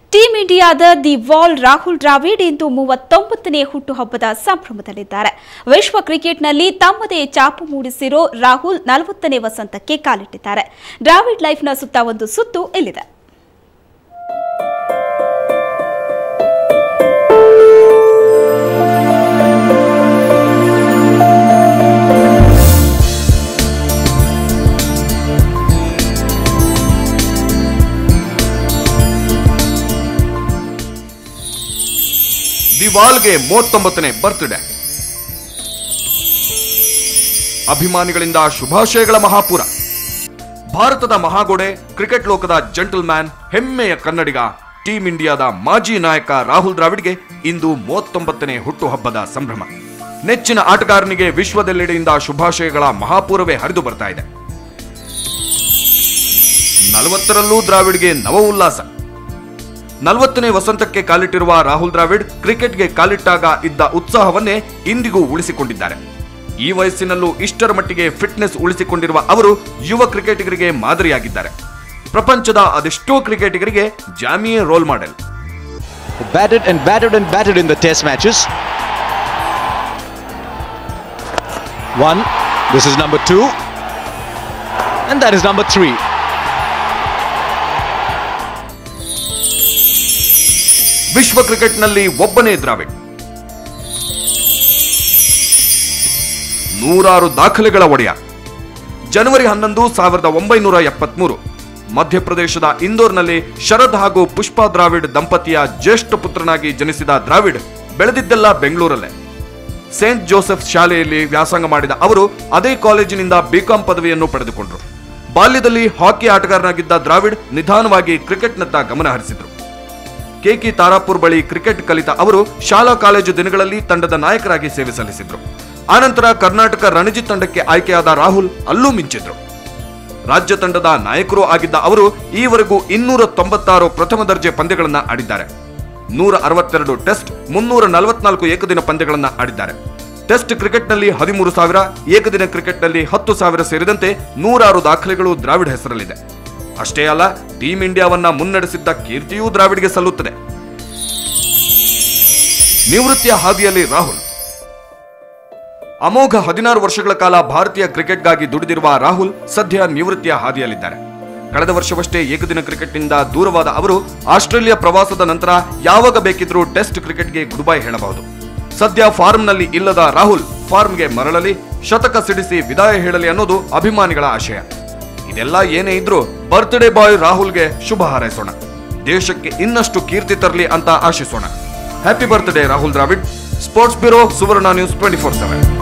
Team ಇಂಡಿಯಾದ the wall Rahul Dravid ಇಂದು 39ನೇ ಹುಟ್ಟುಹಬ್ಬದ ಸಂಭ್ರಮದಲ್ಲಿದ್ದಾರೆ. ವಿಶ್ವ ಕ್ರಿಕೆಟ್ನಲ್ಲಿ ತಮ್ಮದೇ ಛಾಪು ಮೂಡಿಸಿರೋ ರಾಹುಲ್ 40ನೇ ವಸಂತಕ್ಕೆ ಕಾಲಿಟ್ಟಿದ್ದಾರೆ. ದ್ರಾವಿಡ್ ಲೈಫ್ನ ಸುತ್ತ ಒಂದು ಸುತ್ತು ಇಲ್ಲಿದೆ. ದಿ ವಾಲ್ಗೆ 39ನೇ ಬರ್ತ್ಡೇ. ಅಭಿಮಾನಿಗಳಿಂದ ಶುಭಾಶಯಗಳ ಮಹಾಪುರ. ಭಾರತದ ಮಹಾಗೋಡೆ, ಕ್ರಿಕೆಟ್ ಲೋಕದ ಜೆಂಟಲ್ ಮ್ಯಾನ್, ಹೆಮ್ಮೆಯ ಕನ್ನಡಿಗ, ಟೀಂ ಇಂಡಿಯಾದ ಮಾಜಿ ನಾಯಕ ರಾಹುಲ್ ದ್ರಾವಿಡ್ಗೆ ಇಂದು 39ನೇ ಹುಟ್ಟುಹಬ್ಬದ ಸಂಭ್ರಮ. ನೆಚ್ಚಿನ ಆಟಗಾರನಿಗೆ ವಿಶ್ವದೆಲ್ಲೆಡೆಯಿಂದ ಶುಭಾಶಯಗಳ ಮಹಾಪೂರವೇ ಹರಿದು ಬರ್ತಾ ಇದೆ. 40ರಲ್ಲೂ ದ್ರಾವಿಡ್ಗೆ ನವ ಉಲ್ಲಾಸ. 40ನೇ ವಸಂತಕ್ಕೆ ಕಾಲಿಟ್ಟಿರುವ ರಾಹುಲ್ ದ್ರಾವಿಡ್ ಕ್ರಿಕೆಟ್ಗೆ ಕಾಲಿಟ್ಟಾಗ ಇದ್ದ ಉತ್ಸಾಹವನ್ನೇ ಇಂದಿಗೂ ಉಳಿಸಿಕೊಂಡಿದ್ದಾರೆ. ಈ ವಯಸ್ಸಿನಲ್ಲೂ ಇಷ್ಟರ ಮಟ್ಟಿಗೆ ಫಿಟ್ನೆಸ್ ಉಳಿಸಿಕೊಂಡಿರುವ ಅವರು ಯುವ ಕ್ರಿಕೆಟಿಗರಿಗೆ ಮಾದರಿಯಾಗಿದ್ದಾರೆ. ಪ್ರಪಂಚದ ಅದೆಷ್ಟೋ ಕ್ರಿಕೆಟಿಗರಿಗೆ ಜಾಮಿಯೇ role model. Batted in the test matches. One, this is number 2, and that is number 3. ವಿಶ್ವ ಕ್ರಿಕೆಟ್ನಲ್ಲಿ ಒಬ್ಬನೇ ದ್ರಾವಿಡ್. 100 ದಾಖಲೆಗಳ ಒಡೆಯ. ಜನವರಿ 11, 1973 ಮಧ್ಯಪ್ರದೇಶದ ಇಂದೋರ್ನಲ್ಲಿ ಶರದ್ ಹಾಗೂ ಪುಷ್ಪಾ ದ್ರಾವಿಡ್ ದಂಪತಿಯ ಜ್ಯೇಷ್ಠ ಪುತ್ರನಾಗಿ ಜನಿಸಿದ ದ್ರಾವಿಡ್ ಬೆಳೆದಿದ್ದೆಲ್ಲ ಬೆಂಗಳೂರಲ್ಲೇ. ಸೇಂಟ್ ಜೋಸೆಫ್ ಶಾಲೆಯಲ್ಲಿ ವ್ಯಾಸಂಗ ಮಾಡಿದ ಅವರು ಅದೇ ಕಾಲೇಜಿನಿಂದ ಬಿಕಾಂ ಪದವಿಯನ್ನು ಪಡೆದುಕೊಂಡರು. ಬಾಲ್ಯದಲ್ಲಿ ಹಾಕಿ ಆಟಗಾರನಾಗಿದ್ದ ದ್ರಾವಿಡ್ ನಿಧಾನವಾಗಿ ಕ್ರಿಕೆಟ್ನತ್ತ ಗಮನ ಹರಿಸಿದರು. ಕೆಕಿ ತಾರಾಪುರ್ ಬಳಿ ಕ್ರಿಕೆಟ್ ಕಲಿತ ಅವರು ಶಾಲಾ ಕಾಲೇಜು ದಿನಗಳಲ್ಲಿ ತಂಡದ ನಾಯಕರಾಗಿ ಸೇವೆ ಸಲ್ಲಿಸಿದ್ರು. ಆನಂತರ ಕರ್ನಾಟಕ ರಣಜಿ ತಂಡಕ್ಕೆ ಆಯ್ಕೆಯಾದ ರಾಹುಲ್ ಅಲ್ಲೂ ಮಿಂಚಿದ್ರು. ರಾಜ್ಯ ತಂಡದ ನಾಯಕರೂ ಆಗಿದ್ದ ಅವರು ಈವರೆಗೂ 296 ಪ್ರಥಮ ದರ್ಜೆ ಪಂದ್ಯಗಳನ್ನು ಆಡಿದ್ದಾರೆ. 162 ಟೆಸ್ಟ್, 344 ಏಕದಿನ ಪಂದ್ಯಗಳನ್ನು ಆಡಿದ್ದಾರೆ. ಟೆಸ್ಟ್ ಕ್ರಿಕೆಟ್ನಲ್ಲಿ 13,000, ಏಕದಿನ ಕ್ರಿಕೆಟ್ನಲ್ಲಿ 10,000 ಸೇರಿದಂತೆ 106 ದಾಖಲೆಗಳು ದ್ರಾವಿಡ್ ಹೆಸರಲ್ಲಿದೆ. ಅಷ್ಟೇ ಅಲ್ಲ, ಟೀಂ ಇಂಡಿಯಾವನ್ನ ಮುನ್ನಡೆಸಿದ್ದ ಕೀರ್ತಿಯೂ ದ್ರಾವಿಡ್ಗೆ ಸಲ್ಲುತ್ತದೆ. ನಿವೃತ್ತಿಯ ಹಾದಿಯಲ್ಲಿ ರಾಹುಲ್. ಅಮೋಘ 16 ವರ್ಷಗಳ ಕಾಲ ಭಾರತೀಯ ಕ್ರಿಕೆಟ್ಗಾಗಿ ದುಡಿದಿರುವ ರಾಹುಲ್ ಸದ್ಯ ನಿವೃತ್ತಿಯ ಹಾದಿಯಲ್ಲಿದ್ದಾರೆ. ಕಳೆದ ವರ್ಷವಷ್ಟೇ ಏಕದಿನ ಕ್ರಿಕೆಟ್ನಿಂದ ದೂರವಾದ ಅವರು ಆಸ್ಟ್ರೇಲಿಯಾ ಪ್ರವಾಸದ ನಂತರ ಯಾವಾಗ ಬೇಕಿದ್ರೂ ಟೆಸ್ಟ್ ಕ್ರಿಕೆಟ್ಗೆ ಗುಡ್ ಬೈ ಹೇಳಬಹುದು. ಸದ್ಯ ಫಾರ್ಮ್ನಲ್ಲಿ ಇಲ್ಲದ ರಾಹುಲ್ ಫಾರ್ಮ್ಗೆ ಮರಳಲಿ, ಶತಕ ಸಿಡಿಸಿ ವಿದಾಯ ಹೇಳಲಿ ಅನ್ನೋದು ಅಭಿಮಾನಿಗಳ ಆಶಯ. ಇದೆಲ್ಲ ಏನೇ ಇದ್ರೂ ಬರ್ತ್ಡೇ ಬಾಯ್ ರಾಹುಲ್ಗೆ ಶುಭ ಹಾರೈಸೋಣ. ದೇಶಕ್ಕೆ ಇನ್ನಷ್ಟು ಕೀರ್ತಿ ತರಲಿ ಅಂತ ಆಶಿಸೋಣ. Happy birthday Rahul Dravid. Sports bureau, Suvarna news 24/7.